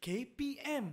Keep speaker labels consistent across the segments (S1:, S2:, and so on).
S1: KPM.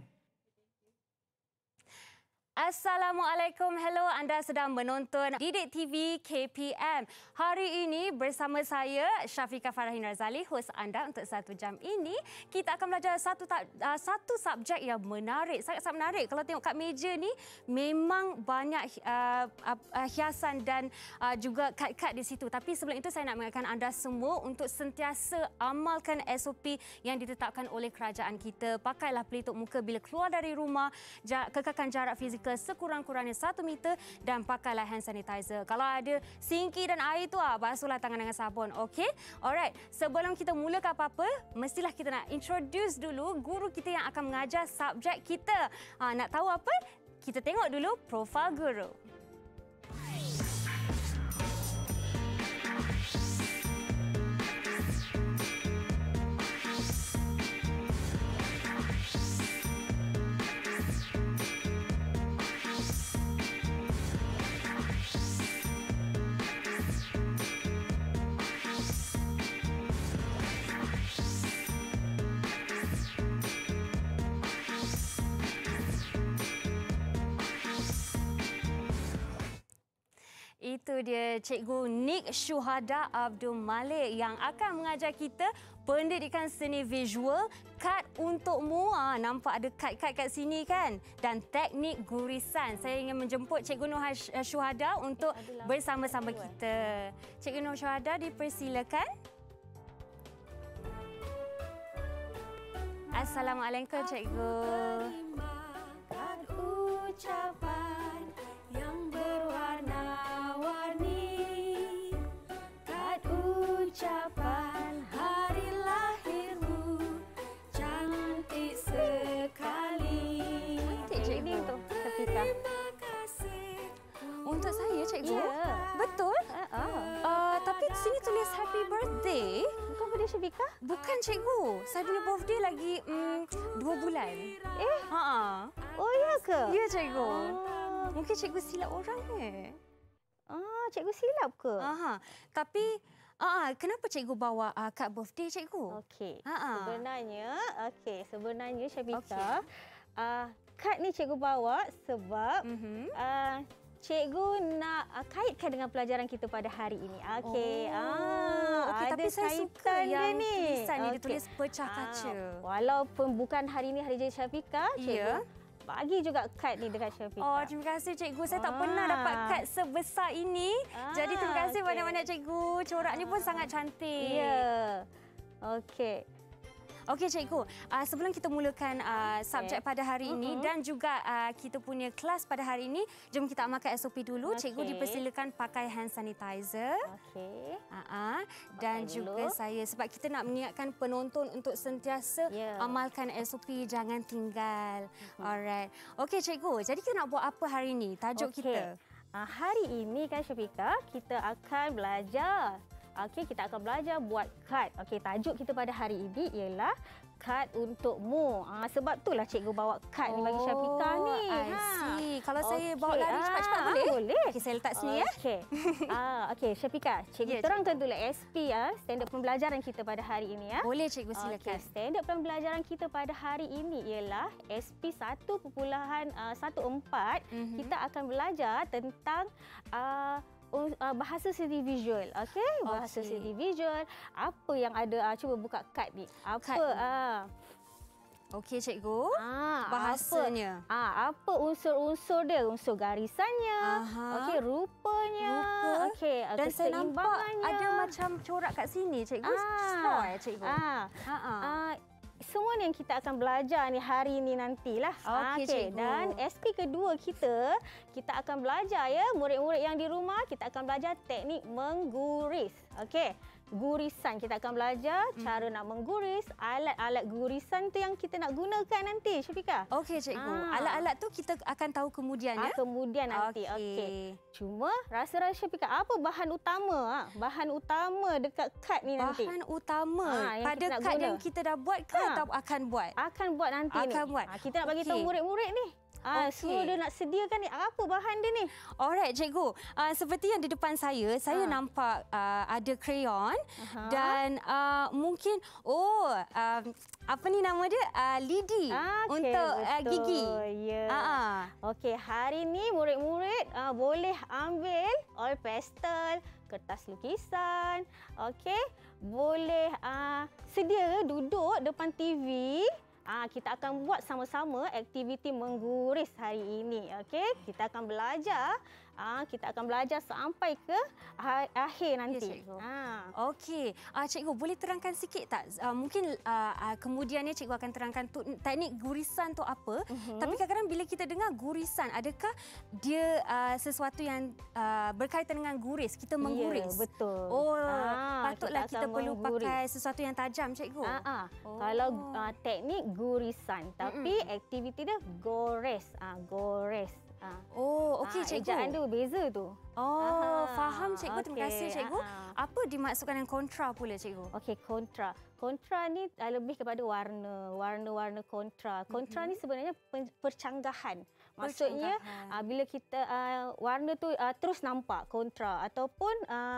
S2: Assalamualaikum, hello, anda sedang menonton Didik TV KPM. Hari ini bersama saya Syafiqah Farahin Razali, hos anda untuk 1 jam ini. Kita akan belajar satu subjek yang menarik, sangat-sangat menarik. Kalau tengok kat meja ni memang banyak hiasan dan juga kad-kad di situ. Tapi sebelum itu saya nak mengingatkan anda semua untuk sentiasa amalkan SOP yang ditetapkan oleh kerajaan kita. Pakailah pelitup muka bila keluar dari rumah, kekalkan jarak fizikal sekurang-kurangnya 1 meter dan pakailah hand sanitizer. Kalau ada sinki dan air tu, basuhlah tangan dengan sabun. Okey? Alright. Sebelum kita mulakan apa-apa, mestilah kita nak introduce dulu guru kita yang akan mengajar subjek kita. Nak tahu apa? Kita tengok dulu profil guru. Itu dia Cikgu Nik Syuhada Abdul Malik yang akan mengajar kita pendidikan seni visual, kad untukmu. Nampak ada kad-kad kat sini kan? Dan teknik gurisan. Saya ingin menjemput Cikgu Nur Syuhada untuk bersama-sama kita. Cikgu Nur Syuhada, dipersilakan. Assalamualaikum, Cikgu.
S3: Kad ucapan yang berwarna-warni, kad ucapan hari lahirmu cantik sekali.
S2: Cantik, Cikgu.
S3: Terima kasih
S2: Untuk saya, Cikgu?
S3: Ya.
S2: Betul? Tapi di sini tulis happy birthday.
S3: Bukan pada Syafiqah?
S2: Bukan, Cikgu. Saya punya birthday lagi 2 bulan.
S3: Oh, ya ke?
S2: Ya, Cikgu. Mungkin Cikgu silap orang ni.
S3: Cikgu silap ke?
S2: Tapi kenapa Cikgu bawa kad birthday, Cikgu?
S3: Okey. Sebenarnya Syafiqah, kad ni Cikgu bawa sebab Cikgu nak kaitkan dengan pelajaran kita pada hari ini. Okey.
S2: Okey, tapi saya suka yang tulisan ni ditulis pecah kaca.
S3: Walaupun bukan hari ini Hari Jadi Syafiqah, Cikgu bagi juga kad ni dekat Syafiqah.
S2: Terima kasih, Cikgu. Saya tak pernah dapat kad sebesar ini. Jadi terima kasih banyak-banyak, Cikgu. Coraknya pun sangat cantik.
S3: Ya. Okey.
S2: Okey, Cikgu. Sebelum kita mulakan subjek pada hari ini dan juga kita punya kelas pada hari ini, jom kita amalkan SOP dulu. Cikgu dipersilakan pakai hand sanitizer.
S3: Okey.
S2: Dan juga saya, sebab kita nak mengingatkan penonton untuk sentiasa amalkan SOP, jangan tinggal. Alright. Okey, Cikgu. Jadi kita nak buat apa hari ini? Tajuk kita.
S3: Hari ini kan Syafiqah, kita akan belajar. Kita akan belajar buat kad. Tajuk kita pada hari ini ialah kad untukmu. Sebab itulah Cikgu bawa kad ni bagi Syafiqah ni.
S2: I see. Kalau saya bawa lari cepat-cepat boleh?
S3: Boleh.
S2: Saya letak sini ya.
S3: Syafiqah, Cikgu terangkan dulu SP standard pembelajaran kita pada hari ini ya.
S2: Boleh, Cikgu, silakan.
S3: Standard pembelajaran kita pada hari ini ialah SP 1.14. Kita akan belajar tentang bahasa seni visual. Bahasa seni visual. Apa yang ada, cuba buka kad ni.
S2: Okey, Cikgu. Bahasanya.
S3: Apa unsur-unsur dia? Unsur garisannya. Rupanya.
S2: Dan saya nampak ada macam corak kat sini, Cikgu. Straw, Cikgu.
S3: Semua ni yang kita akan belajar ni hari ni nantilah.
S2: Cikgu.
S3: Dan SP kedua kita akan belajar ya, murid-murid yang di rumah, kita akan belajar teknik mengguris. Gurisan kita akan belajar cara nak mengguris, alat-alat gurisan tu yang kita nak gunakan nanti, Syafiqah.
S2: Okey, Cikgu. Alat-alat tu kita akan tahu kemudian ya.
S3: Kemudian nanti. Cuma rasa-rasa Syafiqah, apa bahan utama? Bahan utama dekat kad ni nanti.
S2: Bahan utama pada kad yang kita dah buat ke atau akan buat?
S3: Akan buat nanti ni.
S2: Akan buat.
S3: Kita nak bagi tahu murid-murid ni. So dia nak sediakan ni apa bahan dia ni?
S2: Alright, cikgu. Seperti yang di depan saya nampak ada krayon dan mungkin apa ni nama dia? Lidi untuk gigi.
S3: Ya. Okey, hari ni murid-murid boleh ambil oil pastel, kertas lukisan, okey, boleh sedia duduk depan TV. Kita akan buat sama-sama aktiviti mengguris hari ini. Okey, kita akan belajar. Kita akan belajar sampai ke akhir nanti.
S2: Okey, cikgu boleh terangkan sikit tak? Mungkin kemudiannya cikgu akan terangkan teknik gurisan tu apa. Tapi kadang-kadang bila kita dengar gurisan, adakah dia sesuatu yang berkaitan dengan guris? Kita mengguris.
S3: Ya, betul.
S2: Patutlah kita perlu pakai sesuatu yang tajam, cikgu.
S3: Kalau teknik gurisan, tapi aktiviti dia gores. Gores.
S2: Okey, cikgu.
S3: Ejaan dia berbeza tu.
S2: Faham cikgu. Terima kasih cikgu. Apa dimaksudkan dengan kontra pula, cikgu?
S3: Okey, kontra. Kontra ni lebih kepada warna kontra. Kontra ni sebenarnya percanggahan. Maksudnya bila kita warna tu terus nampak kontra, ataupun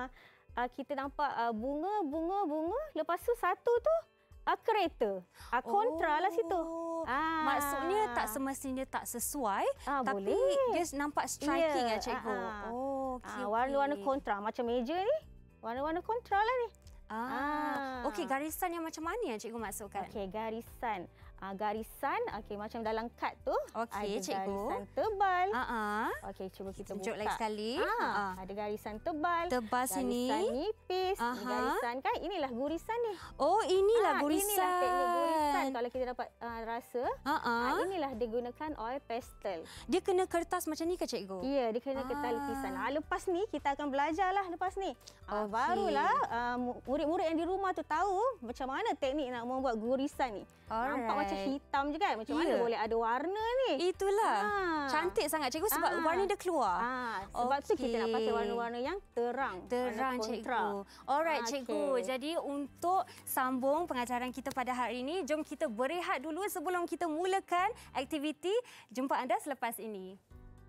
S3: kita nampak bunga, lepas tu satu tu kereta. Kontra lah situ.
S2: Maksudnya tak semestinya tak sesuai, tapi dia nampak striking ya, cikgu.
S3: Warna-warna kontra macam meja ni. Warna-warna kontra lah ni.
S2: Okey, garisan yang macam mana yang cikgu maksudkan?
S3: Okey, garisan. Garisan macam dalam kad tu.
S2: Okey, cikgu.
S3: Garisan tebal. Okey, cuba kita
S2: tunjuk
S3: buka.
S2: lagi sekali.
S3: Ada garisan tebal.
S2: Tebal sini.
S3: Garisan nipis. Garisan kan, inilah gurisan ni.
S2: Inilah gurisan.
S3: Inilah teknik gurisan. Kalau kita dapat rasa, inilah digunakan oil pastel.
S2: Dia kena kertas macam ni ke, cikgu?
S3: Ya, dia kena kertas lukisan. Lepas ni kita akan belajarlah lepas ni. Barulah murid-murid yang di rumah tu tahu macam mana teknik nak membuat gurisan ni. Nampak macam hitam je kan? Macam mana boleh ada warna ni?
S2: Itulah. Cantik sangat, cikgu, sebab warna dia keluar.
S3: Sebab tu kita nak pakai warna-warna yang terang.
S2: Terang, cikgu. Alright, cikgu. Jadi untuk sambung pengajaran kita pada hari ini, jom kita berehat dulu sebelum kita mulakan aktiviti. Jumpa anda selepas ini.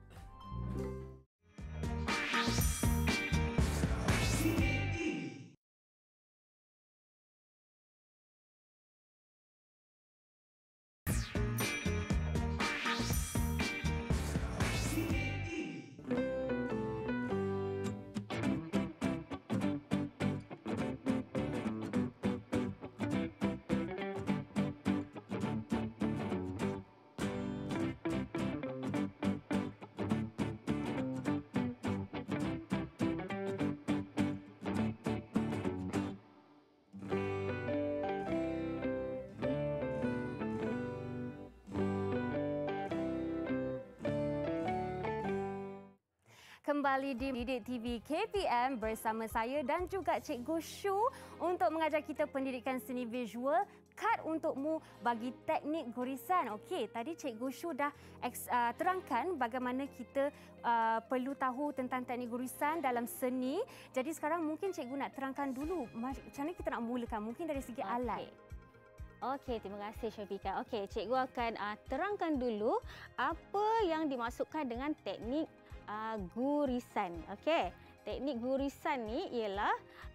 S2: Kembali di Didik TV KPM bersama saya dan juga Cikgu Shu untuk mengajar kita pendidikan seni visual, kad untukmu bagi teknik gurisan. Okey, tadi Cikgu Shu dah terangkan bagaimana kita perlu tahu tentang teknik gurisan dalam seni. Jadi sekarang mungkin Cikgu nak terangkan dulu macam mana kita nak mulakan, mungkin dari segi alat.
S3: Okey, terima kasih Syafika. Okey, Cikgu akan terangkan dulu apa yang dimaksudkan dengan teknik gurisan. Okey, teknik gurisan ni ialah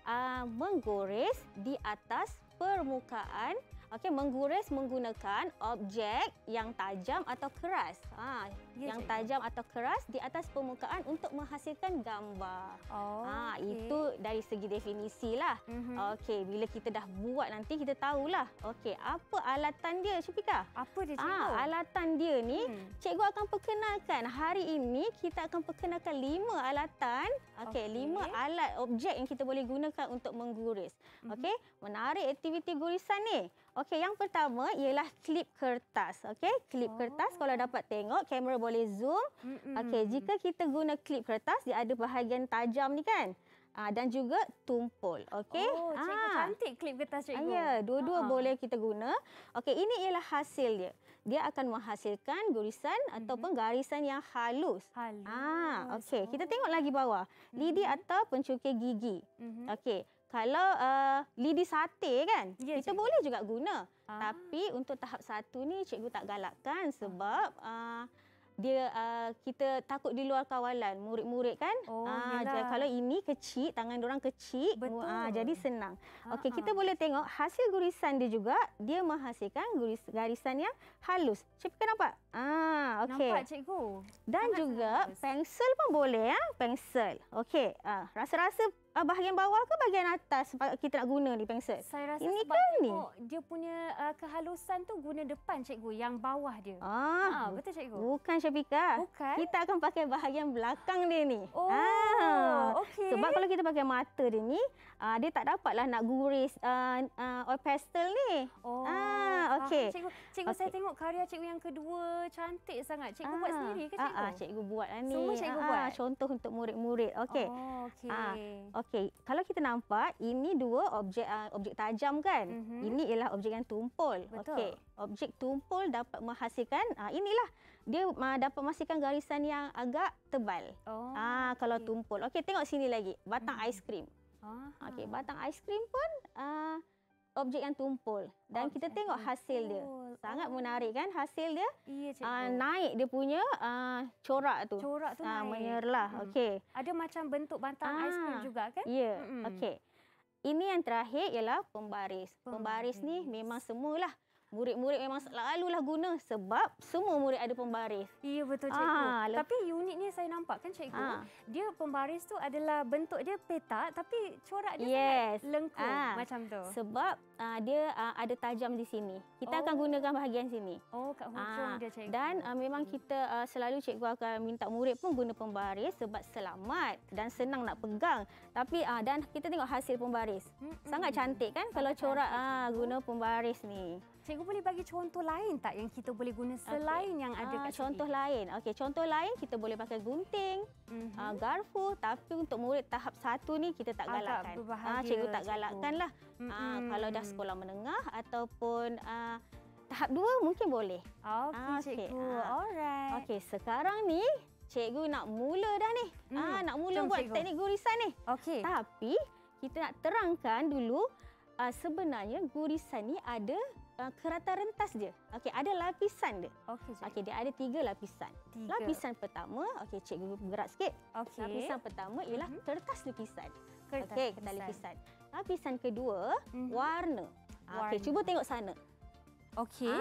S3: menggores di atas permukaan. Okey, mengguris menggunakan objek yang tajam atau keras. Yang tajam atau keras di atas permukaan untuk menghasilkan gambar. Itu dari segi definisi lah. Okey, bila kita dah buat nanti kita tahulah. Okey, apa alatan dia, Syafika?
S2: Apa dia, cikgu?
S3: Alatan dia ni, cikgu akan perkenalkan. Hari ini kita akan perkenalkan 5 alatan. Okey, 5 alat objek yang kita boleh gunakan untuk mengguris. Okey, menarik aktiviti gurisan ni. Okey, yang pertama ialah klip kertas. Okey, klip kertas kalau dapat tengok, kamera boleh zoom. Okey, jika kita guna klip kertas, dia ada bahagian tajam ni kan? Dan juga tumpul. Okey.
S2: Cikgu cantik klip kertas, cikgu.
S3: Ya, dua-dua boleh kita guna. Okey, ini ialah hasil dia. Dia akan menghasilkan gurisan ataupun garisan yang halus. Okey, kita tengok lagi bawah. Lidi atau pencukir gigi. Okey. Kalau lidi sate kan, kita boleh juga guna. Tapi untuk tahap 1 ni cikgu tak galakkan sebab dia kita takut di luar kawalan murid-murid kan. Jadi kalau ini kecil, tangan diorang kecil, jadi senang. Okey, kita boleh tengok hasil gurisan dia juga, dia menghasilkan garisan yang halus. Cikgu nampak? Okey.
S2: Nampak cikgu.
S3: Dan
S2: Sangat
S3: juga
S2: halus.
S3: pensel pun boleh ya, pensel. Okey, rasa-rasa bahagian bawah ke bahagian atas kita nak guna ni pensel?
S2: Saya rasa
S3: Ini
S2: sebab
S3: kan ni?
S2: tengok dia punya kehalusan tu guna depan cikgu, yang bawah dia. Betul cikgu?
S3: Bukan Syafika.
S2: Bukan?
S3: Kita akan pakai bahagian belakang dia ni.
S2: Okey.
S3: Sebab kalau kita pakai mata dia ni, dia tak dapatlah nak guris oil pastel ni. Okey.
S2: Cikgu saya tengok karya cikgu yang kedua cantik sangat. Cikgu buat sendiri ke cikgu?
S3: Cikgu buat lah ni.
S2: Semua cikgu buat?
S3: Contoh untuk murid-murid. Okey. Okey, kalau kita nampak ini dua objek tajam kan? Ini ialah objek yang tumpul.
S2: Betul.
S3: Okey, objek tumpul dapat menghasilkan inilah dia dapat menghasilkan garisan yang agak tebal. Kalau tumpul. Okey, tengok sini lagi. Batang aiskrim. Okey, batang aiskrim pun objek yang tumpul dan kita tengok hasil dia. Sangat menarik kan hasil dia?
S2: Iya cikgu.
S3: Naik dia punya corak tu.
S2: Corak tu naik.
S3: Menyerlah. Okey.
S2: Ada macam bentuk batang aiskrim juga kan?
S3: Ya. Okey. Ini yang terakhir ialah pembaris. Pembaris ni memang semualah murid-murid memang selalulah guna sebab semua murid ada pembaris.
S2: Ya betul cikgu. Tapi uniknya saya nampak kan cikgu, dia pembaris tu adalah bentuk dia petak tapi corak dia sangat lengkung macam tu.
S3: Sebab dia ada tajam di sini. Kita akan gunakan bahagian sini.
S2: Kat hujung dia cikgu.
S3: Dan memang kita selalu cikgu akan minta murid pun guna pembaris sebab selamat dan senang nak pegang. Tapi dan kita tengok hasil pembaris. Sangat cantik kan kalau corak guna pembaris ni.
S2: Cikgu boleh bagi contoh lain tak yang kita boleh guna selain yang ada kat
S3: contoh
S2: sini?
S3: lain. Okey, contoh lain kita boleh pakai gunting, garfu, tapi untuk murid tahap 1 ni kita tak galakkan. Cikgu tak galakkanlah. Kalau dah sekolah menengah ataupun tahap 2 mungkin boleh.
S2: Okey cikgu. Alright.
S3: Okey, sekarang ni cikgu nak mula dah ni. Nak mula buat teknik gurisan ni.
S2: Okey.
S3: Tapi kita nak terangkan dulu sebenarnya gurisan ni ada kerata rentas dia. Okey, ada lapisan dia. Okey, dia ada 3 lapisan. Lapisan pertama, okey cikgu gerak sikit. Lapisan pertama ialah kertas lukisan. Okey, kertas lukisan. Lapisan kedua, warna. Okey, cuba tengok sana.
S2: Okey.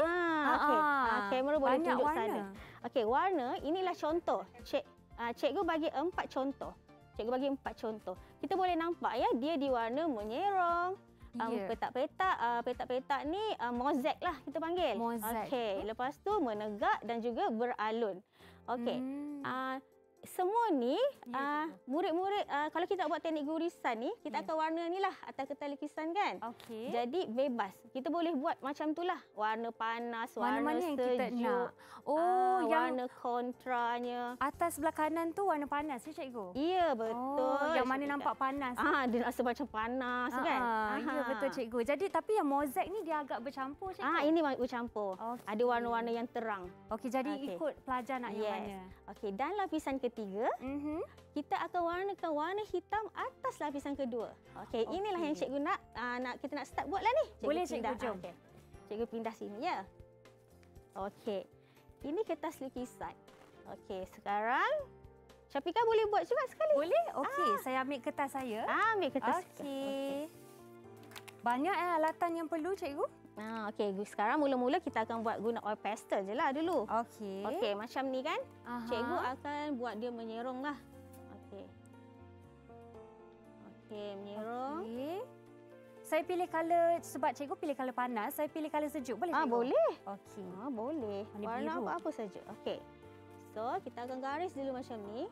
S3: Kamera boleh
S2: banyak
S3: tunjuk
S2: warna.
S3: sana. Okey, warna inilah contoh. Cikgu bagi 4 contoh. Cikgu bagi 4 contoh. Kita boleh nampak ya, dia diwarna menyerong. Petak-petak ni mozaik lah kita panggil. Okey, lepas tu menegak dan juga beralun. Okey. Semua ni murid-murid kalau kita nak buat teknik gurisan ni, kita akan warna ni lah atas kertas lukisan kan. Jadi bebas. Kita boleh buat macam tu lah. Warna panas, warna
S2: yang
S3: sejuk.
S2: kita nak.
S3: Warna kontranya.
S2: Atas sebelah kanan tu warna panas ya cikgu?
S3: Ya, betul.
S2: Yang mana nampak panas.
S3: Dia rasa macam panas kan.
S2: Ya betul cikgu. Jadi tapi yang mozaik ni dia agak bercampur cikgu.
S3: Ini bercampur. Ada warna-warna yang terang.
S2: Okey, jadi ikut pelajar nak yang mana.
S3: Okey, dan lapisan ketiga, kita akan warnakan warna hitam atas lapisan kedua. Okey, inilah yang cikgu nak kita nak start buatlah ni.
S2: Boleh cikgu, jom.
S3: Cikgu pindah sini ya. Okey. Ini kertas lukisan. Okey, sekarang Syafika boleh buat cepat sekali.
S2: Boleh? Okey, saya ambil kertas saya.
S3: Ambil kertas.
S2: Okey. Banyak alatan yang perlu cikgu?
S3: Okey, sekarang mula-mula kita akan buat guna oil pastel je lah dulu.
S2: Okey.
S3: Okey, macam ni kan. Cikgu akan buat dia menyerong lah. Okey. Okey, menyerong.
S2: Okey. Saya pilih color sebab cikgu pilih color panas, saya pilih color sejuk. Boleh cikgu?
S3: Boleh.
S2: Okey.
S3: Boleh. Warna apa-apa saja. Okey. So, kita akan garis dulu macam ni.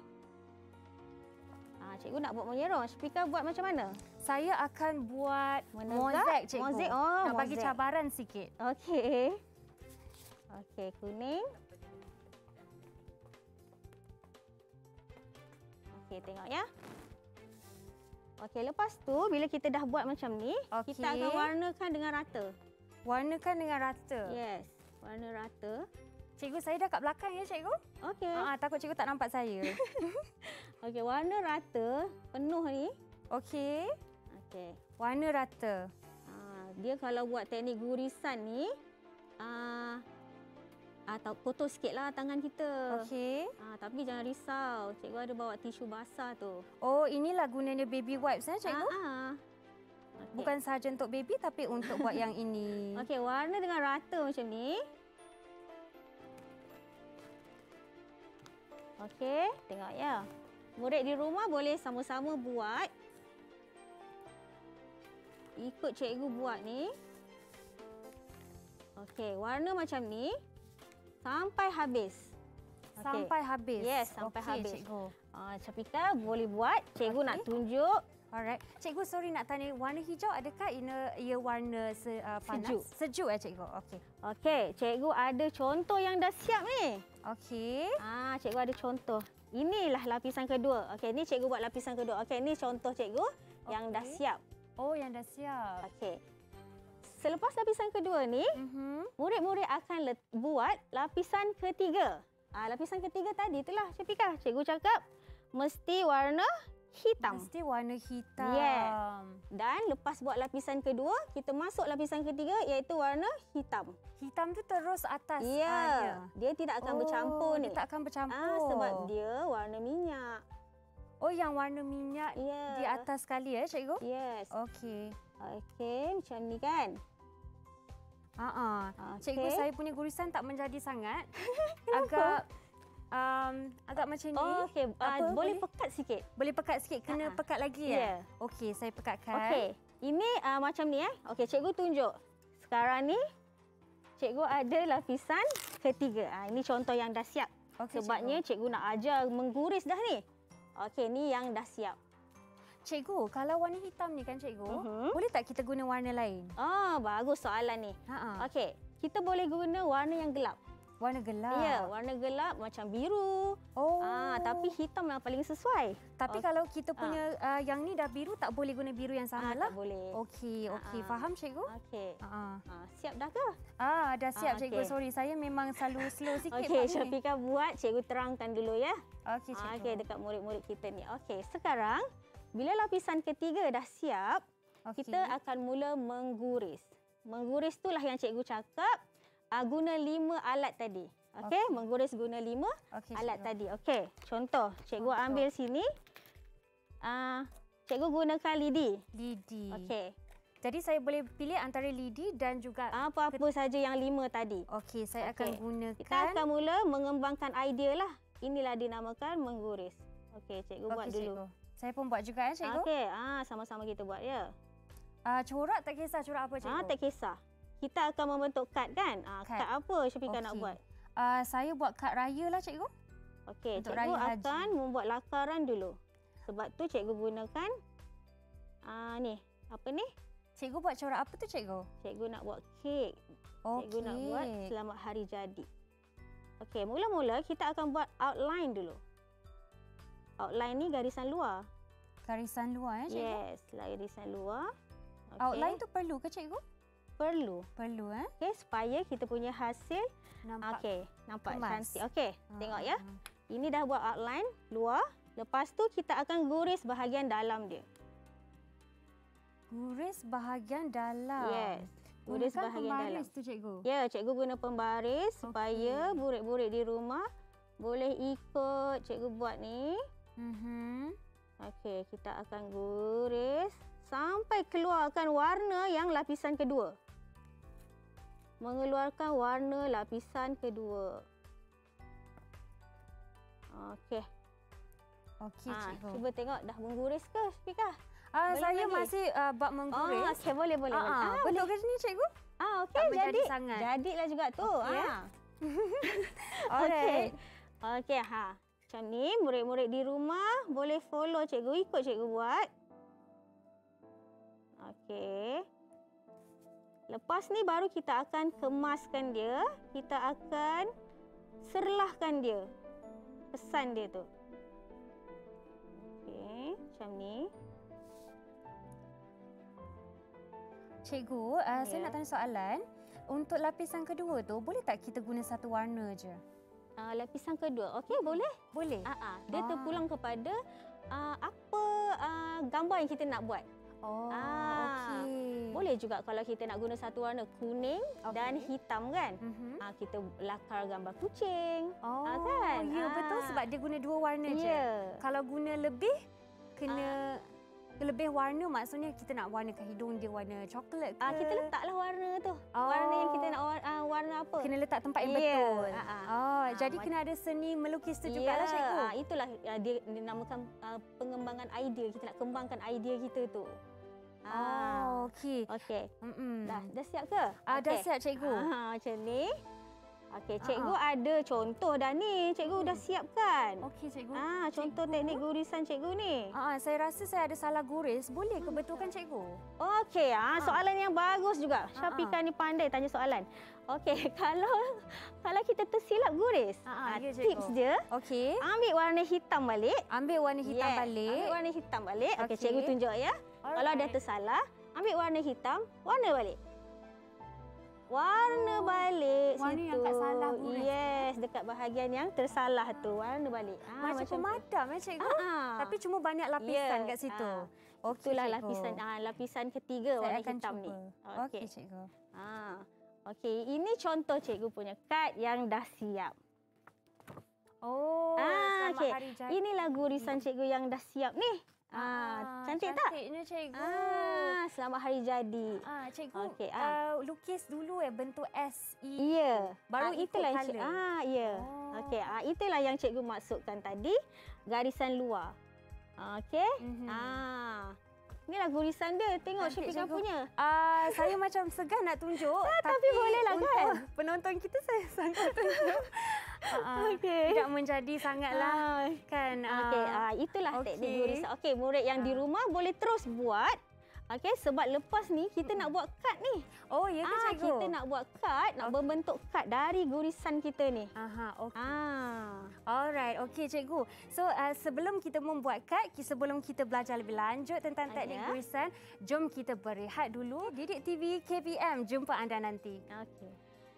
S3: Cikgu nak buat menyerong. Syafika buat macam mana?
S2: Saya akan buat mozaik cikgu.
S3: Mozaik.
S2: Nak bagi cabaran sikit.
S3: Okey. Okey, kuning. Okey, tengok ya. Okey, lepas tu bila kita dah buat macam ni, kita akan warnakan dengan rata.
S2: Warnakan dengan rata?
S3: Yes, warna rata.
S2: Cikgu, saya dah kat belakang ya cikgu?
S3: Okey.
S2: Takut cikgu tak nampak saya.
S3: Okey, warna rata penuh ni.
S2: Okey.
S3: Okey.
S2: Warna rata.
S3: Dia kalau buat teknik gurisan ni, atau kotor sikitlah tangan kita.
S2: Okey.
S3: Tapi jangan risau, cikgu ada bawa tisu basah tu.
S2: Oh, inilah gunanya baby wipes cikgu?
S3: Okay.
S2: Bukan sahaja untuk baby tapi untuk buat yang ini.
S3: Okey, warna dengan rata macam ni. Okey, tengok ya. Murid di rumah boleh sama-sama buat. Ikut cikgu buat ni. Okey, warna macam ni sampai habis.
S2: Sampai habis?
S3: Yes, sampai habis.
S2: Cikgu.
S3: Syafika boleh buat. Cikgu nak tunjuk.
S2: Alright. Cikgu, sorry nak tanya, warna hijau adakah ia warna panas? Sejuk cikgu? Okey.
S3: Okey, cikgu ada contoh yang dah siap ni.
S2: Okey.
S3: Cikgu ada contoh. Inilah lapisan kedua. Okey, ni cikgu buat lapisan kedua. Okey, ni contoh cikgu yang dah siap.
S2: Oh, yang dah siap.
S3: Okey. Selepas lapisan kedua ni, murid-murid akan buat lapisan ketiga. Lapisan ketiga tadi itulah Syafika. Cikgu cakap mesti warna hitam.
S2: Mesti warna hitam.
S3: Yeah. Dan lepas buat lapisan kedua, kita masuk lapisan ketiga iaitu warna hitam.
S2: Hitam tu terus atas.
S3: Ya. Dia tidak akan bercampur ni.
S2: Dia tak akan bercampur.
S3: Sebab dia warna minyak.
S2: Oh, yang warna minyak di atas sekali cikgu?
S3: Yes.
S2: Okey.
S3: Okey, macam ni kan?
S2: Cikgu, saya punya gurisan tak menjadi sangat. Agak macam ni.
S3: Okey, boleh pekat sikit.
S2: Boleh pekat sikit. Kena pekat lagi ya? Okey, saya pekatkan.
S3: Okey. Ini macam ni Okey, cikgu tunjuk. Sekarang ni cikgu ada lapisan ketiga. Ini contoh yang dah siap. Sebabnya cikgu nak ajar mengguris dah ni. Okey, ni yang dah siap.
S2: Cikgu, kalau warna hitam ni kan cikgu, boleh tak kita guna warna lain?
S3: Bagus soalan ni. Okey, kita boleh guna warna yang gelap.
S2: Warna gelap?
S3: Ya, warna gelap macam biru. Tapi hitam yang paling sesuai.
S2: Tapi kalau kita punya yang ni dah biru, tak boleh guna biru yang sama lah?
S3: Tak boleh.
S2: Okey, faham cikgu?
S3: Okey. Siap dah ke?
S2: Dah siap cikgu. Sorry, saya memang selalu slow sikit.
S3: Okey, Syafika buat. Cikgu terangkan dulu ya.
S2: Okey, cikgu.
S3: Okey, dekat murid-murid kita ni. Okey, sekarang bila lapisan ketiga dah siap, kita akan mula mengguris. Mengguris itulah yang cikgu cakap, guna 5 alat tadi. Okey, mengguris guna 5 alat tadi. Okey, contoh, cikgu ambil sini. Cikgu gunakan lidi.
S2: Lidi.
S3: Okey.
S2: Jadi saya boleh pilih antara lidi dan juga
S3: apa-apa saja yang 5 tadi.
S2: Okey, saya akan gunakan.
S3: Kita akan mula mengembangkan idea lah. Inilah dinamakan mengguris. Okey, cikgu buat dulu.
S2: Cikgu. Saya pun buat juga cikgu.
S3: Okey, sama-sama kita buat ya.
S2: Corak tak kisah corak apa cikgu?
S3: Tak kisah. Kita akan membentuk kad kan? Kad apa Syafika nak buat?
S2: Saya buat kad raya lah cikgu.
S3: Okey, cikgu akan membuat lakaran dulu. Sebab tu cikgu gunakan ni. Apa ni?
S2: Cikgu buat corak apa tu cikgu?
S3: Cikgu nak buat kek. Cikgu nak buat selamat hari jadi. Okey, mula-mula kita akan buat outline dulu. Outline ni garisan luar.
S2: Garisan luar cikgu?
S3: Yes, garisan luar.
S2: Outline tu perlu ke cikgu?
S3: Perlu.
S2: Perlu
S3: Okey, supaya kita punya hasil nampak cantik. Okey, tengok ya. Ini dah buat outline luar. Lepas tu kita akan guris bahagian dalam dia.
S2: Guris bahagian dalam?
S3: Yes. Guris bahagian dalam.
S2: Tu cikgu?
S3: Ya, cikgu guna pembaris supaya murid-murid di rumah boleh ikut cikgu buat ni. Okey, kita akan guris sampai keluarkan warna yang lapisan kedua. Mengeluarkan warna lapisan kedua. Okey.
S2: Okey, cikgu.
S3: Cuba tengok dah mengguris ke, Syafika?
S2: Saya masih bab mengguris.
S3: Okey, boleh.
S2: Betul ke ni cikgu?
S3: Okey, jadilah juga tu. Okey. Okey, macam ni murid-murid di rumah boleh follow cikgu, ikut cikgu buat. Okey. Lepas ni baru kita akan kemaskan dia, kita akan serlahkan dia. Pesan dia tu. Okey, macam ni.
S2: Cikgu, saya nak tanya soalan. Untuk lapisan kedua tu, boleh tak kita guna satu warna je?
S3: Lapisan kedua. Okey, boleh?
S2: Boleh.
S3: Dia terpulang kepada apa gambar yang kita nak buat.
S2: Okey.
S3: Boleh juga kalau kita nak guna satu warna kuning dan hitam kan. Kita lakar gambar kucing. Kan?
S2: Ya betul sebab dia guna dua warna je. Kalau guna lebih kena lebih warna, maksudnya kita nak warnakan hidung dia warna coklat ke?
S3: Kita letaklah warna tu. Warna yang kita nak warna apa?
S2: Kena letak tempat yang betul. Jadi kena ada seni melukis tu jugalah cikgu.
S3: Itulah dia dinamakan pengembangan idea. Kita nak kembangkan idea kita tu.
S2: Okey.
S3: Dah siap ke?
S2: Dah siap cikgu.
S3: Macam ni. Okey, cikgu ada contoh dah ni. Cikgu dah siap kan?
S2: Okey, cikgu.
S3: Contoh teknik gurisan cikgu ni.
S2: Saya rasa saya ada salah guris. Boleh ke betulkan cikgu?
S3: Okey, soalan yang bagus juga. Syafika ni pandai tanya soalan. Okey, kalau kita tersilap guris, tips dia, ambil warna hitam balik.
S2: Ambil warna hitam balik.
S3: Ambil warna hitam balik. Okey, cikgu tunjuk ya. Kalau dah tersalah, ambil warna hitam, warna balik. Warna balik
S2: warna
S3: situ.
S2: Yang kat salah guris.
S3: Yes, dekat bahagian yang tersalah tu. Warna balik.
S2: Macam pemadam cikgu. Tapi cuma banyak lapisan kat situ.
S3: Itulah lapisan ketiga warna hitam ni.
S2: Okey cikgu.
S3: Okey, ini contoh cikgu punya kad yang dah siap.
S2: Selamat hari jadi.
S3: Inilah gurisan cikgu yang dah siap ni. Cantik tak?
S2: Cantiknya cikgu.
S3: Selamat hari jadi.
S2: Cikgu, lukis dulu bentuk S, E.
S3: Ya.
S2: Baru
S3: itulah
S2: ikut color.
S3: ya. Okey, itulah yang cikgu maksudkan tadi, garisan luar. Okey. Inilah gurisan dia. Tengok Syafika punya.
S2: Saya macam segan nak tunjuk.
S3: Tapi bolehlah kan?
S2: Penonton kita saya sangat tunjuk. Tidak menjadi sangatlah kan.
S3: Itulah teknik gurisan. Okey, murid yang di rumah boleh terus buat. Okey, sebab lepas ni kita nak buat kad ni.
S2: Oh, ya ke cikgu?
S3: Kita nak buat kad, nak membentuk kad dari gurisan kita ni.
S2: Alright, okey cikgu. So, sebelum kita membuat kad, sebelum kita belajar lebih lanjut tentang teknik gurisan, jom kita berehat dulu. Didik TV KPM, jumpa anda nanti.
S3: Okey.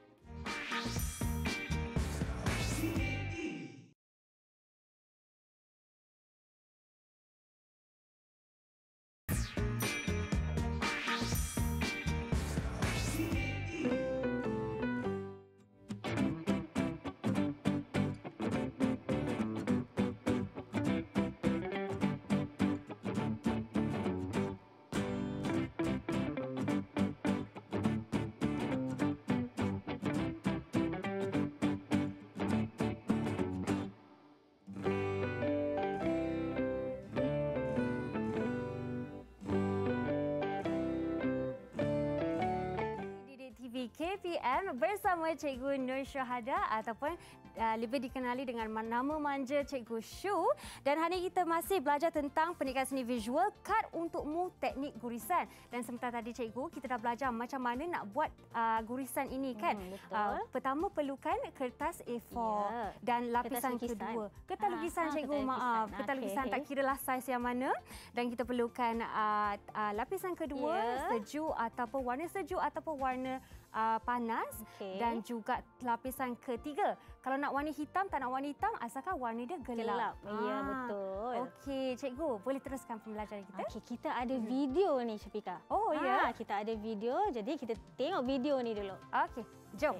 S3: KPM bersama Cikgu Nur Syahada ataupun lebih dikenali dengan nama manja Cikgu Shu. Dan hari ini kita masih belajar tentang pendidikan seni visual, kad untukmu teknik gurisan. Dan sementara tadi Cikgu, kita dah belajar macam mana nak buat gurisan ini kan. Pertama perlukan kertas A4 dan lapisan kedua. Kertas lukisan Cikgu, maaf. Kertas lukisan tak kiralah saiz yang mana. Dan kita perlukan lapisan kedua sejuk ataupun warna sejuk ataupun warna panas dan juga lapisan ketiga. Kalau nak warna hitam, tak nak warna hitam, asalkan warna dia gelap.
S2: Ya, betul. Okey, cikgu, boleh teruskan pembelajaran kita?
S3: Okey, kita ada video ni, Syafika.
S2: Oh, ya.
S3: Kita ada video, jadi kita tengok video ni dulu.
S2: Okey, jom.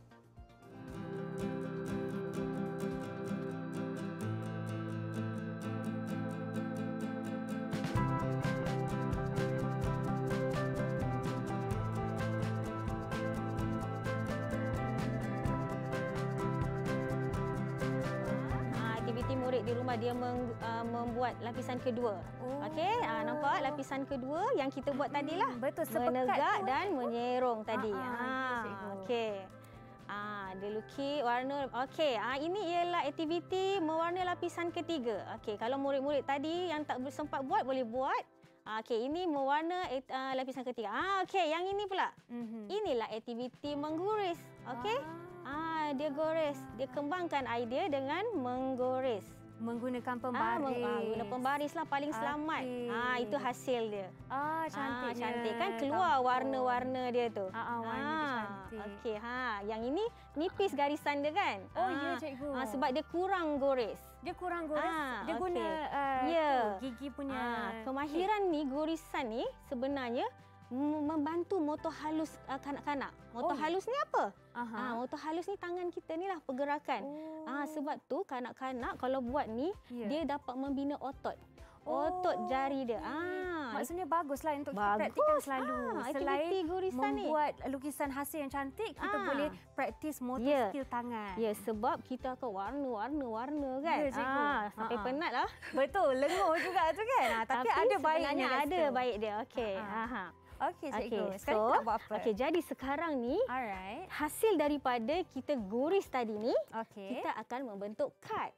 S3: Murid di rumah dia membuat lapisan kedua. Okey, nampak lapisan kedua yang kita buat tadilah.
S2: Betul,
S3: menegak dan menyerong tadi. Okey. Dia lukis warna. Okey, ini ialah aktiviti mewarna lapisan ketiga. Okey, kalau murid-murid tadi yang tak sempat buat boleh buat. Okey, ini mewarna lapisan ketiga. Okey, yang ini pula. Inilah aktiviti mengguris. Okey. Dia gores. Dia kembangkan idea dengan menggores.
S2: Menggunakan pembaris.
S3: Guna pembarislah paling selamat. Itu hasil dia.
S2: Cantik.
S3: Cantik kan, keluar warna-warna dia tu.
S2: Warna dia cantik.
S3: Okey, yang ini nipis garisan dia kan?
S2: Oh, ya cikgu.
S3: Sebab dia kurang gores.
S2: Dia kurang gores. Dia guna gigi punya.
S3: Kemahiran ni, gurisan ni sebenarnya membantu motor halus kanak-kanak. Motor halus ni apa? Motor halus ni tangan kita ni lah pergerakan. Sebab tu kanak-kanak kalau buat ni, dia dapat membina otot. Otot jari dia.
S2: Maksudnya baguslah untuk kita praktikkan selalu. Selain membuat lukisan hasil yang cantik, kita boleh praktis motor skill tangan.
S3: Ya, sebab kita akan warna-warna kan.
S2: Ya, cikgu.
S3: Sampai penat lah.
S2: Betul, lenguh juga tu kan. Tapi ada baiknya.
S3: Ada baik dia. Okey.
S2: Okey, cikgu.
S3: Okay,
S2: Sekarang kita nak buat apa?
S3: Okey, jadi sekarang ni hasil daripada kita guris tadi ni, kita akan membentuk kad.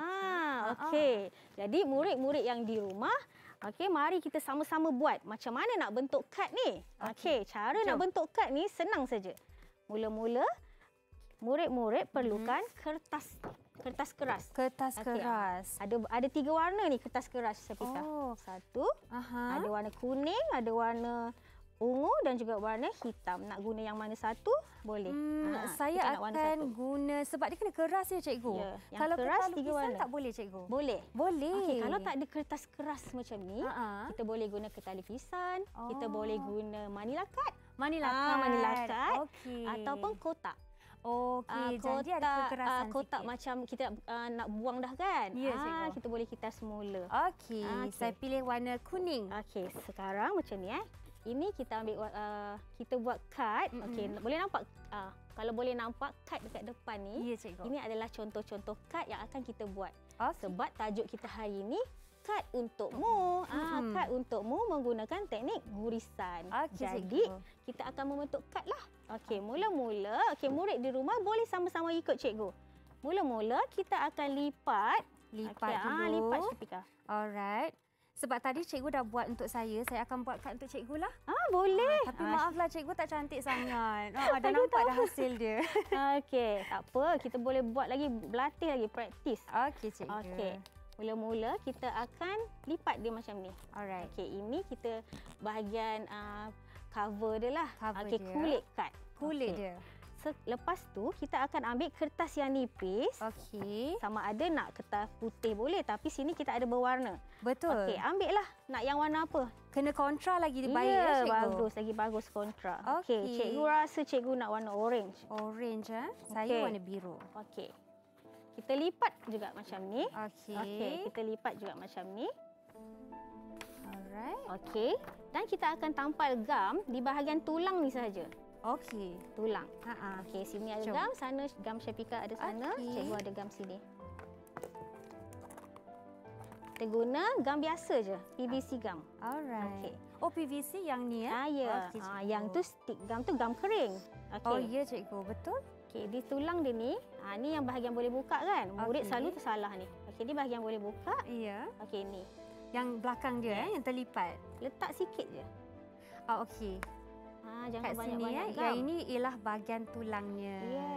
S3: Okey. Jadi murid-murid yang di rumah, mari kita sama-sama buat macam mana nak bentuk kad ni. Okey, cara nak bentuk kad ni senang saja. Mula-mula murid-murid perlukan kertas keras.
S2: Kertas keras.
S3: Ada 3 warna ni kertas keras Syafika. Satu, ada warna kuning, ada warna ungu dan juga warna hitam. Nak guna yang mana satu? Boleh.
S2: Saya akan guna sebab dia kena keras ya cikgu.
S3: Yang
S2: kalau
S3: keras
S2: kita
S3: 3 warna.
S2: tak boleh cikgu.
S3: Boleh.
S2: Boleh.
S3: Kalau tak ada kertas keras macam ni, kita boleh guna kertas lukisan, kita boleh guna manila card.
S2: Manila card.
S3: Ataupun kotak.
S2: Jadi ada kekerasan
S3: kotak
S2: sikit.
S3: macam kita nak buang dah kan.
S2: Ya, cikgu.
S3: Kita boleh kitas semula.
S2: Saya pilih warna kuning.
S3: Sekarang macam ni Ini kita ambil kita buat kad. Boleh nampak kalau boleh nampak kad dekat depan ni.
S2: Ya, cikgu.
S3: Ini adalah contoh-contoh kad yang akan kita buat. Sebab tajuk kita hari ini kad untukmu. Kad untukmu menggunakan teknik gurisan. Jadi kita akan membentuk kad lah. Mula-mula murid di rumah boleh sama-sama ikut cikgu. Mula-mula kita akan lipat
S2: dulu.
S3: Lipat Syafika.
S2: Alright. Sebab tadi cikgu dah buat untuk saya akan buat kad untuk cikgu lah.
S3: Boleh.
S2: Tapi maaflah cikgu tak cantik sangat. Dah nampak dah hasil dia.
S3: Tak apa. Kita boleh buat lagi, berlatih lagi, praktis.
S2: Cikgu.
S3: Mula-mula kita akan lipat dia macam ni.
S2: Alright.
S3: Ini kita bahagian cover dia lah. Kulit kad.
S2: Kulit dia.
S3: Lepas tu kita akan ambil kertas yang nipis. Sama ada nak kertas putih boleh, tapi sini kita ada berwarna.
S2: Betul.
S3: Ambil lah. Nak yang warna apa?
S2: Kena kontra lagi baik ya, cikgu.
S3: Bagus, lagi bagus kontra. Cikgu rasa cikgu nak warna orange.
S2: Orange Saya warna biru.
S3: Kita lipat juga macam ni. Kita lipat juga macam ni.
S2: Alright.
S3: Dan kita akan tampal gam di bahagian tulang ni sahaja. Tulang. Sini ada gam, sana gam Syafika ada sana, cikgu ada gam sini. Kita guna gam biasa je, PVC gam.
S2: Alright. PVC yang ni
S3: ya? Yang tu stick gam tu gam kering.
S2: Ya cikgu, betul.
S3: Di tulang dia ni, ni yang bahagian boleh buka kan? Murid selalu tersalah ni. Ni bahagian boleh buka.
S2: Ya.
S3: Ni.
S2: Yang belakang dia yang terlipat.
S3: Letak sikit je. Jangan
S2: kat
S3: banyak-banyak
S2: sini yang ini ialah bahagian tulangnya.